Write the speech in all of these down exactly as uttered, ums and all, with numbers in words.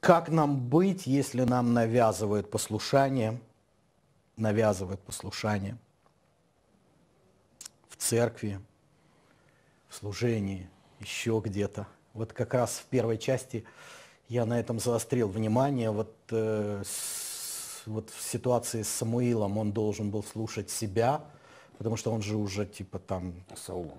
как нам быть, если нам навязывают послушание, навязывают послушание в церкви, в служении, еще где-то. Вот как раз в первой части я на этом заострил внимание. Вот, э, с, вот в ситуации с Самуилом он должен был слушать себя, потому что он же уже типа там... Саул.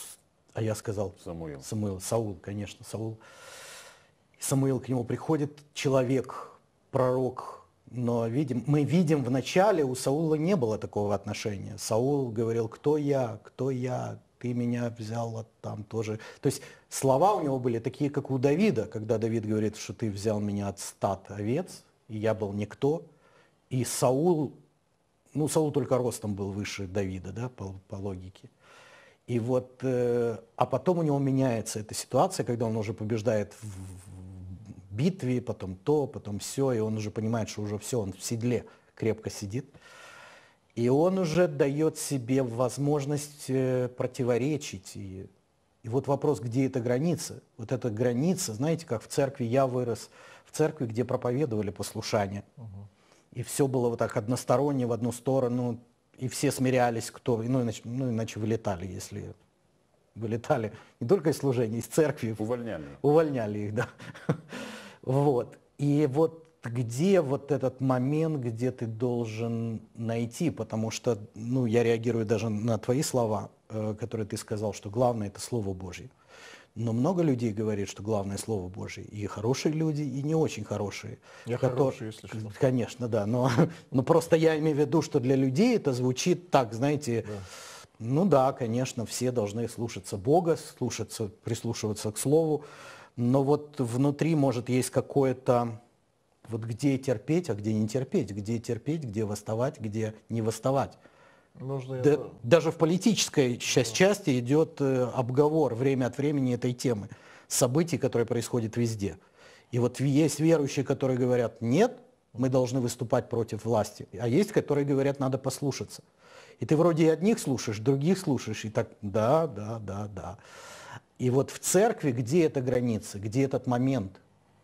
А я сказал... Самуил. Самуил. Саул, конечно, Саул. Самуил к нему приходит, человек, пророк, но видим, мы видим в начале у Саула не было такого отношения. Саул говорил: кто я, кто я, ты меня взял вот там тоже. То есть слова у него были такие, как у Давида, когда Давид говорит, что ты взял меня от стад овец, и я был никто. И Саул, ну Саул только ростом был выше Давида, да, по, по логике. И вот, э, а потом у него меняется эта ситуация, когда он уже побеждает в, в битве, потом то, потом все, и он уже понимает, что уже все, он в седле крепко сидит. И он уже дает себе возможность э, противоречить. И, и вот вопрос, где эта граница? Вот эта граница, знаете, как в церкви, я вырос в церкви, где проповедовали послушание. Угу. И все было вот так односторонне, в одну сторону. И все смирялись, кто, ну иначе, ну, иначе вылетали, если вылетали не только из служения, из церкви. Увольняли. Увольняли их, да. Вот. И вот где вот этот момент, где ты должен найти, потому что, ну, я реагирую даже на твои слова, э, которые ты сказал, что главное — это Слово Божье. Но много людей говорит, что главное Слово Божье. И хорошие люди, и не очень хорошие. Я которые... хороший, если что. Конечно, да. Но, но просто я имею в виду, что для людей это звучит так, знаете, да. Ну да, конечно, все должны слушаться Бога, слушаться, прислушиваться к Слову. Но вот внутри, может, есть какое-то... Вот где терпеть, а где не терпеть. Где терпеть, где восставать, где не восставать. Нужно да, это... Даже в политической часть, части идет э, обговор время от времени этой темы, событий, которые происходят везде. И вот есть верующие, которые говорят: нет, мы должны выступать против власти. А есть, которые говорят: надо послушаться. И ты вроде и одних слушаешь, других слушаешь, и так да, да, да, да. И вот в церкви где эта граница, где этот момент?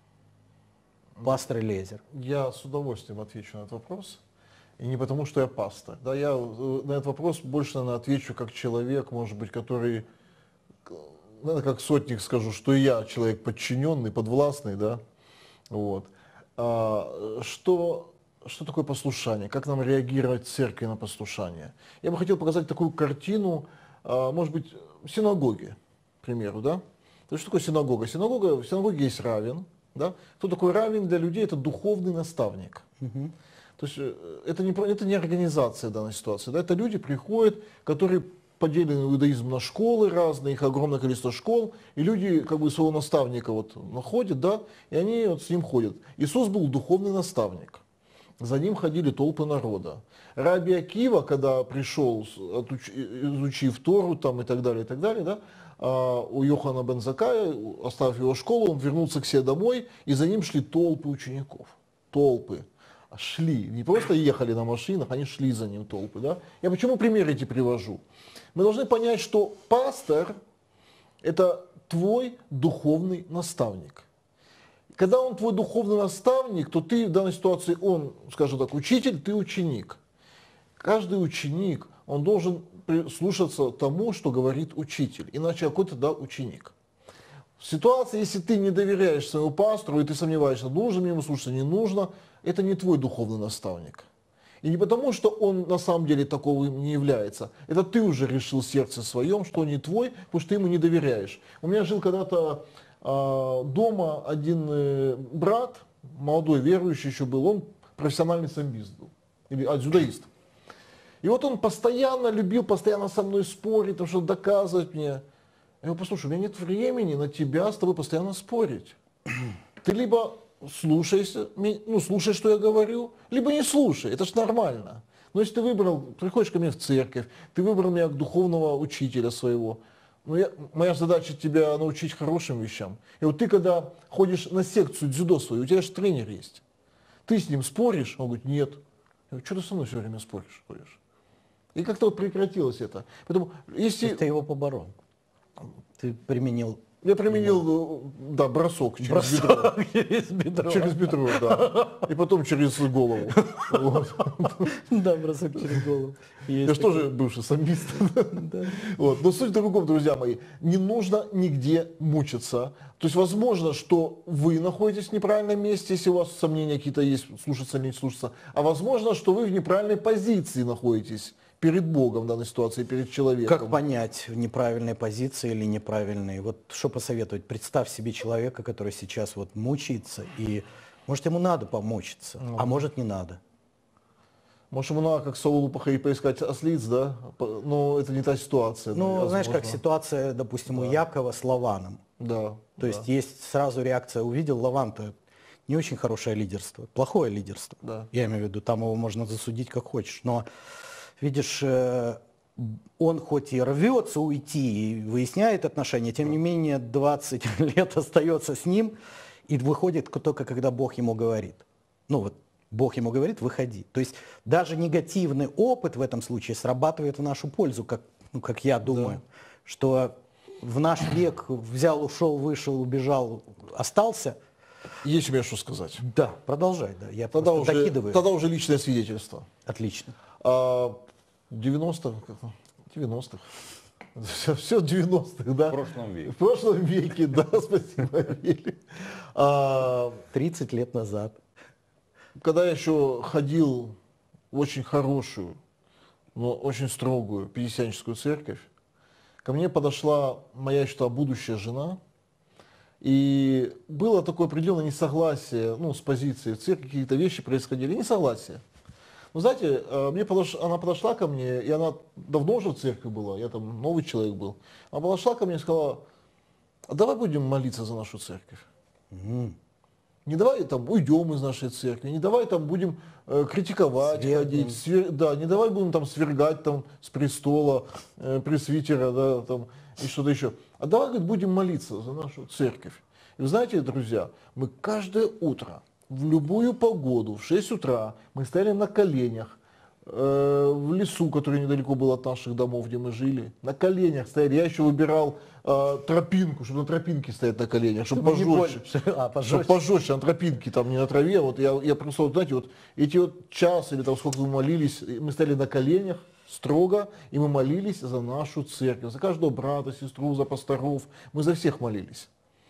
Пастор Элиэзер. Я с удовольствием отвечу на этот вопрос. И не потому, что я пастор. Да, я на этот вопрос больше, наверное, отвечу как человек, может быть, который, наверное, как сотник скажу, что и я человек подчиненный, подвластный, да. Вот. А, что, что такое послушание? Как нам реагировать в церкви на послушание? Я бы хотел показать такую картину, а, может быть, синагоги, к примеру, да. То есть, что такое синагога? Синагога, в синагоге есть раввин, да. Кто такой раввин для людей? Это духовный наставник. Угу. То есть это не, это не организация в данной ситуации, да? Это люди приходят, которые поделены в иудаизм на школы разные, их огромное количество школ, и люди как бы своего наставника вот находят, да, и они вот с ним ходят. Иисус был духовный наставник, за ним ходили толпы народа. Раби Акива, когда пришел, изучив Тору там, и так далее, и так далее, да, у Йохана бен Заккая, оставив его школу, он вернулся к себе домой, и за ним шли толпы учеников, толпы. Шли, не просто ехали на машинах, они шли за ним толпы. Да? Я почему примеры эти привожу? Мы должны понять, что пастор – это твой духовный наставник. Когда он твой духовный наставник, то ты в данной ситуации, он, скажем так, учитель, ты ученик. Каждый ученик, он должен слушаться тому, что говорит учитель, иначе какой-то да, ученик. В ситуации, если ты не доверяешь своему пастору, и ты сомневаешься, нужно ему слушаться, не нужно, это не твой духовный наставник. И не потому, что он на самом деле таковым не является. Это ты уже решил в сердце своем, что он не твой, потому что ты ему не доверяешь. У меня жил когда-то э, дома один э, брат, молодой верующий еще был, он профессиональный самбист был, или а, дзюдоист. И вот он постоянно любил, постоянно со мной спорить, там, что-то доказывать мне. Я говорю: послушай, у меня нет времени на тебя с тобой постоянно спорить. Ты либо слушайся, ну, слушай, что я говорю, либо не слушай, это же нормально. Но если ты выбрал, приходишь ко мне в церковь, ты выбрал меня как духовного учителя своего, ну, я, моя задача тебя научить хорошим вещам. И вот ты, когда ходишь на секцию дзюдо свою, у тебя же тренер есть. Ты с ним споришь? Он говорит: нет. Я говорю: что ты со мной все время споришь? ходишь? И как-то вот прекратилось это. Поэтому, если... Ты его поборол. Ты применил Я применил, да, бросок через Бросок бедро. через бедро. Через бедро, да. И потом через голову. Вот. Да, бросок через голову. Есть Я же такое. тоже бывший самбист. Да. Вот. Но суть в другом, друзья мои. Не нужно нигде мучиться. То есть возможно, что вы находитесь в неправильном месте, если у вас сомнения какие-то есть, слушаться или не слушаться. А возможно, что вы в неправильной позиции находитесь перед Богом в данной ситуации, перед человеком. Как понять, неправильные позиции или неправильные? Вот что посоветовать? Представь себе человека, который сейчас вот мучается, и может ему надо помучиться, Ну. а может не надо. Может, ему надо, как Саулу, походить поискать ослиц, да? По- Но это не та ситуация. Ну, возможно. знаешь, как ситуация, допустим, у Да. Якова с Лаваном. Да. То да, есть есть сразу реакция, увидел Лаван-то не очень хорошее лидерство, плохое лидерство. Да. Я имею в виду, там его можно засудить как хочешь, но видишь, э, он хоть и рвется уйти и выясняет отношения, тем не менее двадцать лет остается с ним и выходит только когда Бог ему говорит. Ну вот Бог ему говорит, выходи. То есть даже негативный опыт в этом случае срабатывает в нашу пользу, как, ну, как я думаю, Да. что в наш век взял, ушел, вышел, убежал, остался. Есть у меня что сказать. Да, продолжай, да, я Тогда просто уже, докидываю. тогда уже личное свидетельство. Отлично. А, в девяностых, девяностых, все, все в девяностых, да? В прошлом веке. В прошлом веке, да, спасибо, Вели. А, тридцать лет назад. когда я еще ходил в очень хорошую, но очень строгую пятидесятническую церковь, ко мне подошла моя, я считаю, будущая жена, и было такое определенное несогласие, ну, с позиции в церкви, какие-то вещи происходили, несогласие. Ну, знаете, э, мне подош... она подошла ко мне, и она давно уже в церкви была, я там новый человек был. Она подошла ко мне и сказала: а давай будем молиться за нашу церковь. М. Не давай там уйдем из нашей церкви, не давай там будем э, критиковать, Свергнем. ходить, свер- да, не давай будем там свергать там с престола э, пресвитера, да, там и что-то еще. А давай, говорит, будем молиться за нашу церковь. И вы знаете, друзья, мы каждое утро, в любую погоду, в шесть утра, мы стояли на коленях, э, в лесу, который недалеко был от наших домов, где мы жили, на коленях стояли. Я еще выбирал э, тропинку, чтобы на тропинке стоять на коленях, чтобы Чтобы не пожестче. больно. А, пожестче. Чтобы пожестче, на тропинке, там не на траве. Вот я, я просто, вот, знаете, вот эти вот час или там сколько мы молились, мы стояли на коленях строго, и мы молились за нашу церковь, за каждого брата, сестру, за пасторов. Мы за всех молились.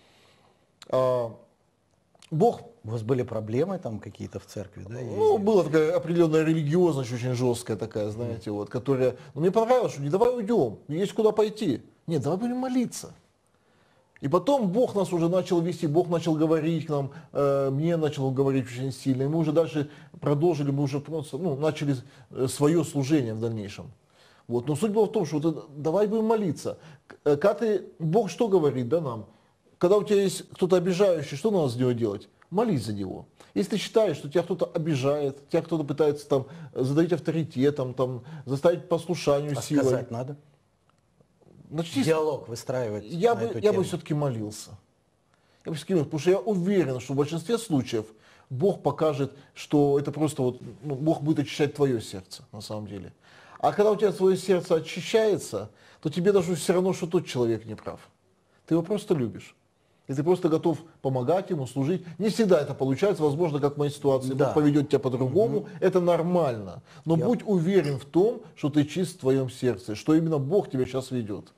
А, Бог, У вас были проблемы там какие-то в церкви, да? ну, была такая определенная религиозность, очень жесткая такая, знаете, вот, которая, ну, мне понравилось, что не давай уйдем, есть куда пойти. Нет, давай будем молиться. И потом Бог нас уже начал вести, Бог начал говорить к нам, э, мне начал говорить очень сильно, и мы уже дальше продолжили, мы уже просто, ну, начали свое служение в дальнейшем. Вот. Но суть была в том, что вот, давай будем молиться. К- Когда ты, Бог что говорит, да, нам? Когда у тебя есть кто-то обижающий, что надо с него делать? Молись за него. Если ты считаешь, что тебя кто-то обижает, тебя кто-то пытается там задавить авторитетом, там, заставить послушанию А силой, сказать надо? начни с- Диалог выстраивать я на бы, эту я бы тему. все-таки молился. Я бы все-таки молился, потому что я уверен, что в большинстве случаев Бог покажет, что это просто вот, ну, Бог будет очищать твое сердце, на самом деле. А когда у тебя твое сердце очищается, то тебе даже все равно, что тот человек не прав. Ты его просто любишь. И ты просто готов помогать ему, служить. Не всегда это получается, возможно, как в моей ситуации, Да. Бог поведет тебя по-другому, это нормально. Но Я- будь уверен в том, что ты чист в твоем сердце, что именно Бог тебя сейчас ведет.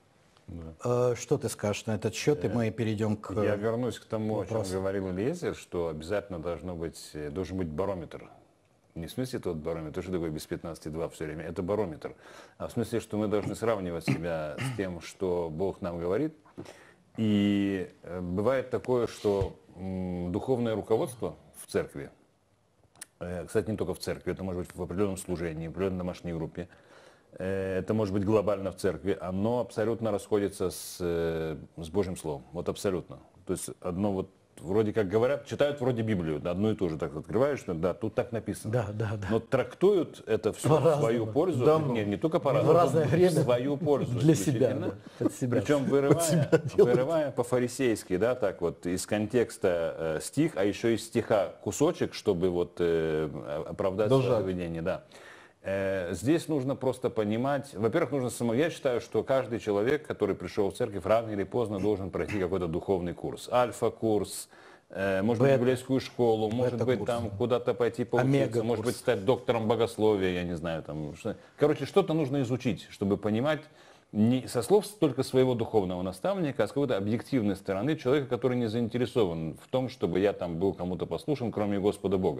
Э, Что ты скажешь на этот счет, и мы перейдем к... Я вернусь к тому, о чем вопрос. говорил Элиезер, что обязательно должно быть, э, должен быть барометр. Не в смысле тот барометр, что такое без пятнадцати два все время, это барометр. А в смысле, что мы должны сравнивать себя с тем, что Бог нам говорит. И э, бывает такое, что м, духовное руководство в церкви, э, кстати, не только в церкви, это может быть в определенном служении, в определенной домашней группе, э, это может быть глобально в церкви, оно абсолютно расходится с, э, с Божьим Словом. Вот абсолютно. То есть одно вот вроде как говорят, читают вроде Библию, да, одно и то же так открываешь, что да, тут так написано. Да, да, да. Но трактуют это все в По-разному. свою пользу, Да, не, не только В по-разному, разное время. в свою пользу. Для себя, исключительно. да, под себя. Причем вырывая, вырывая по-фарисейски, да, так вот, из контекста э, стих, а еще из стиха кусочек, чтобы вот э, оправдать свое Дожать. поведение, да. Э, Здесь нужно просто понимать, во-первых, нужно само, я считаю, что каждый человек, который пришел в церковь, рано или поздно должен пройти какой-то духовный курс. Альфа-курс, э, может быть, Бета. библейскую школу, может быть, Бета-курс. там куда-то пойти поучиться, Омега-курс. может быть, стать доктором богословия, я не знаю. Там, что... Короче, что-то нужно изучить, чтобы понимать не со слов только своего духовного наставника, а с какой-то объективной стороны человека, который не заинтересован в том, чтобы я там был кому-то послушен, кроме Господа Бога.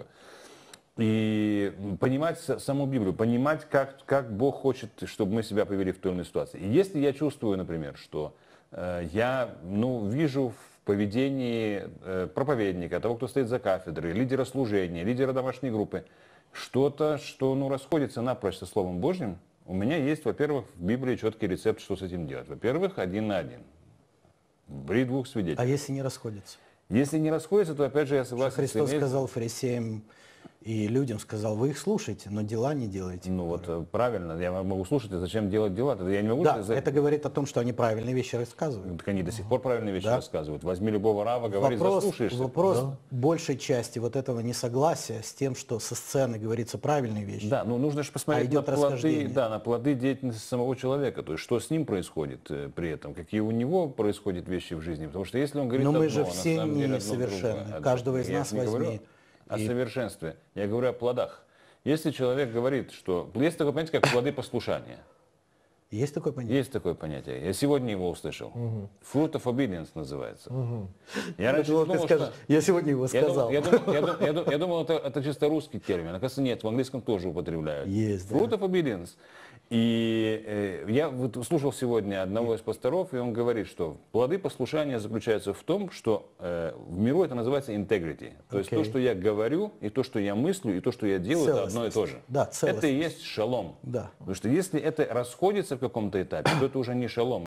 И понимать саму Библию, понимать, как, как Бог хочет, чтобы мы себя повели в той или иной ситуации. И если я чувствую, например, что э, я ну, вижу в поведении э, проповедника, того, кто стоит за кафедрой, лидера служения, лидера домашней группы, что-то, что ну, расходится напрочь со Словом Божьим, у меня есть, во-первых, в Библии четкий рецепт, что с этим делать. Во-первых, один на один. При двух свидетелях. А если не расходятся? Если не расходится, то опять же я Что согласен Христос с тем, сказал фарисеям и людям, сказал, вы их слушаете, но дела не делаете. Ну вот э, правильно, я могу слушать, а зачем делать дела? Тогда я не могу Да, за- это говорит о том, что они правильные вещи рассказывают. Так они до сих пор правильные вещи Да. рассказывают. Возьми любого раба, говори, Вопрос, заслушаешься. вопрос Да. большей части вот этого несогласия с тем, что со сцены говорится правильные вещи. Да, ну нужно же посмотреть А идет на плоды, расхождение. да, на плоды деятельности самого человека, то есть что с ним происходит э, при этом, какие у него происходят вещи в жизни. Потому что если он говорит Но мы одно, же а на все самом деле одно несовершенны. другое. Каждого из Я нас не говорю возьми о и- совершенстве, я говорю о плодах. Если человек говорит, что... Есть такое понятие, как плоды послушания. Есть такое понятие? Есть такое понятие. Я сегодня его услышал. Fruit of obedience называется. Я Я раньше думал, ты думал, скажешь, что... я сегодня его Я думал, сказал. я думал, я думал- я думал- я думал, это, это чисто русский термин. Оказывается, нет, в английском тоже употребляют. Есть, да. Fruit of obedience. И э, я вот слушал сегодня одного из пасторов, и он говорит, что плоды послушания заключаются в том, что э, в миру это называется integrity. То есть Окей. то, что я говорю, и то, что я мыслю, и то, что я делаю, это одно и то же. Да, это и целостность. есть шалом. Да. Потому что если это расходится в каком-то этапе, то это уже не шалом.